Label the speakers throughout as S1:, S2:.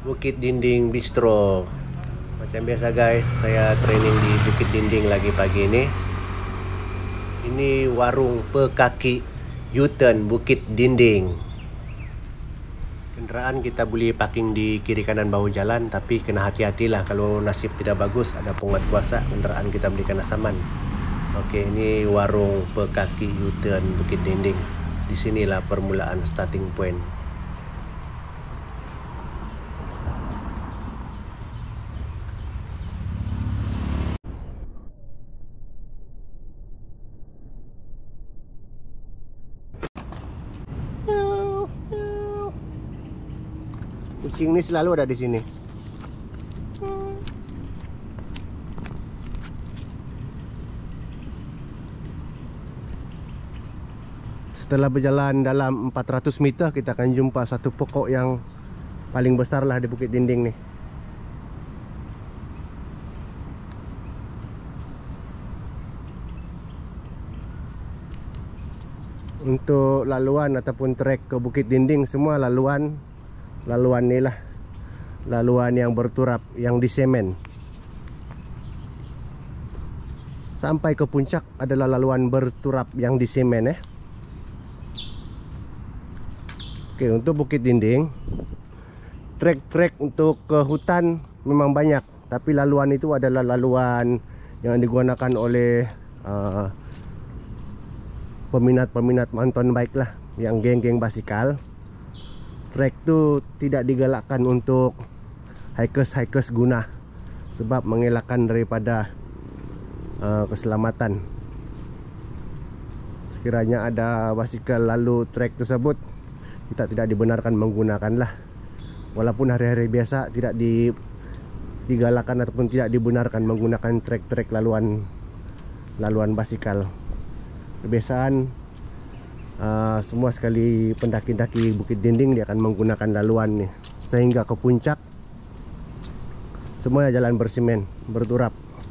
S1: Bukit Dinding Bistro. Macam biasa guys, saya training di Bukit Dinding lagi pagi ini. Ini warung pekaki U-turn Bukit Dinding. Kendaraan kita boleh parking di kiri kanan bahu jalan, tapi kena hati-hatilah kalau nasib tidak bagus, ada penguat kuasa, kendaraan kita boleh kena saman. Oke, ini warung pekaki U-turn Bukit Dinding. Disinilah permulaan starting point. Kucing ini selalu ada di sini. Setelah berjalan dalam 400 meter, kita akan jumpa satu pokok yang paling besar lah di Bukit Dinding nih. Untuk laluan ataupun trek ke Bukit Dinding, semua laluan ni lah, laluan yang berturap, yang disemen. Sampai ke puncak adalah laluan berturap yang disemen Oke, untuk Bukit Dinding, trek-trek untuk ke hutan memang banyak, tapi laluan itu adalah laluan yang digunakan oleh peminat-peminat mountain bike lah, yang geng-geng basikal. Trek tu tidak digalakkan untuk hikers guna, sebab mengelakkan daripada keselamatan. Sekiranya ada basikal lalu trek tersebut, kita tidak dibenarkan menggunakanlah. Walaupun hari-hari biasa tidak digalakkan ataupun tidak dibenarkan menggunakan trek-trek laluan basikal. Kebiasaan semua sekali pendaki-daki Bukit Dinding dia akan menggunakan laluan nih, sehingga ke puncak semuanya jalan bersemen, berturap.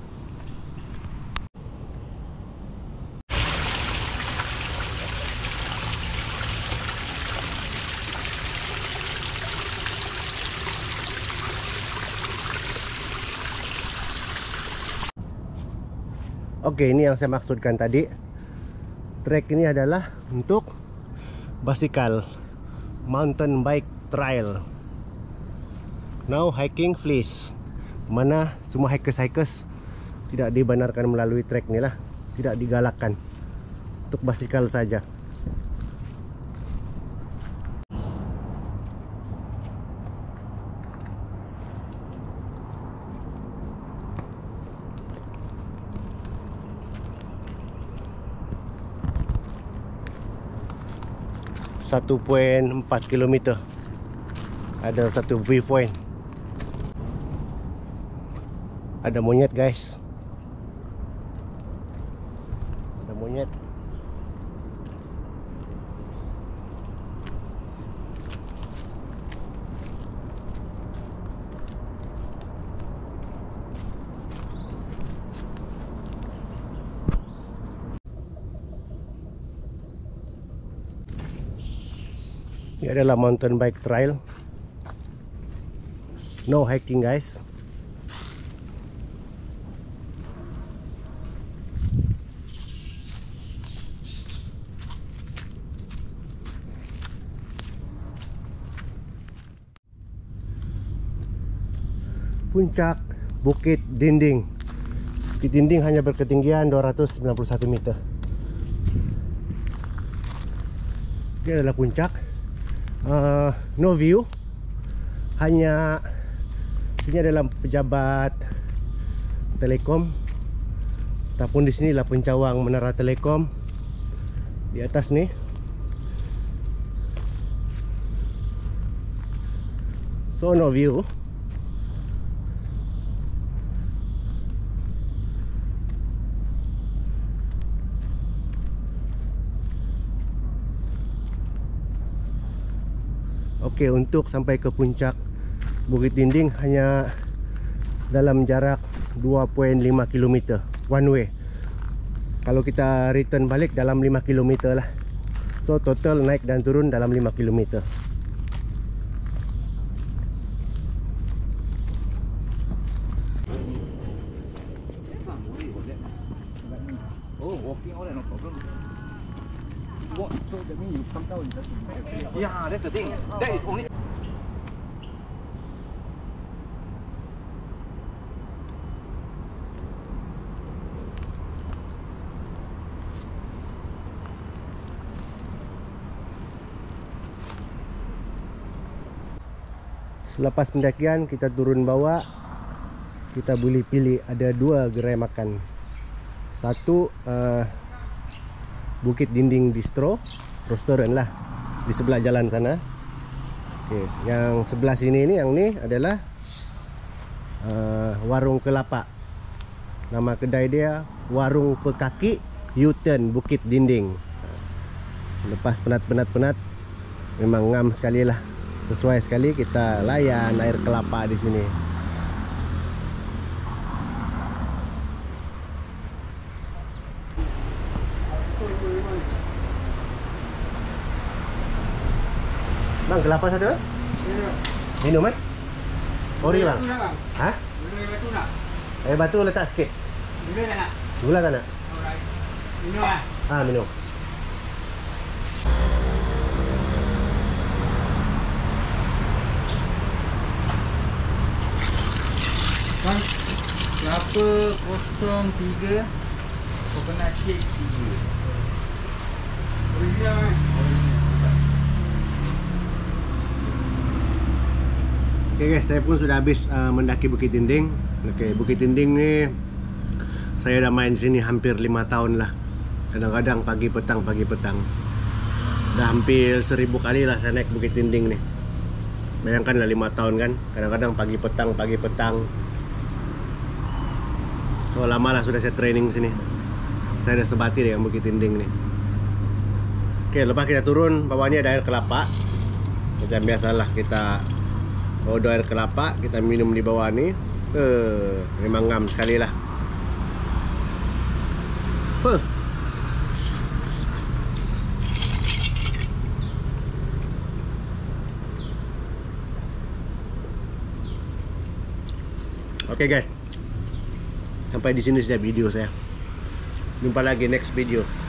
S1: Oke, ini yang saya maksudkan tadi. Trek ini adalah untuk basikal, mountain bike trail. No hiking please. Mana semua hikers tidak dibenarkan melalui trek ini lah, tidak digalakkan. Untuk basikal saja. Satu 1.4 km. Ada satu viewpoint. Ada monyet guys. Ada monyet. Ini adalah mountain bike trail. No hiking guys. Puncak Bukit Dinding. Bukit Dinding hanya berketinggian 291 meter. Ini adalah puncak. No view, hanya ini adalah pejabat Telekom, ataupun di sinilah pencawang menara Telekom di atas nih. So no view. Oke, untuk sampai ke puncak Bukit Dinding hanya dalam jarak 2.5 km one way. Kalau kita return balik dalam 5 km lah. So total naik dan turun dalam 5 km.
S2: parking all that, no problem. What? So that means you come down. Yeah, that's the thing. That is only.
S1: Selepas pendakian kita turun bawah, kita boleh pilih ada 2 gerai makan. Satu Bukit Dinding Bistro, restoran lah di sebelah jalan sana. Okey, yang sebelah sini ni, yang ni adalah Warung Kelapa. Nama kedai dia Warung Pekaki U-turn Bukit Dinding. Lepas penat-penat memang ngam sekali lah. Sesuai sekali kita layan air kelapa di sini. Bang, kelapa satu? Minum kan? Ori bang? Hah? Air batu letak sikit. Gula tak nak?
S3: Minum lah.
S1: Ah, minum.
S2: Bang, kelapa 03, coconut shake 3.
S3: Original kan?
S1: Okay guys, saya pun sudah habis mendaki Bukit Dinding. Okay, Bukit Dinding ni saya dah main sini hampir 5 tahun lah. Kadang-kadang pagi petang. Dah hampir 1000 kali lah saya naik Bukit Dinding ni. Bayangkan lah 5 tahun kan. Kadang-kadang pagi petang. So lama lah sudah saya training sini. Saya dah sebati dengan Bukit Dinding ni. Okay, lepas kita turun, bawah ni ada air kelapa. Macam biasalah kita order air kelapa, kita minum di bawah ni. Memang ngam sekali lah. Oke guys, sampai di sini saja video saya. Jumpa lagi next video.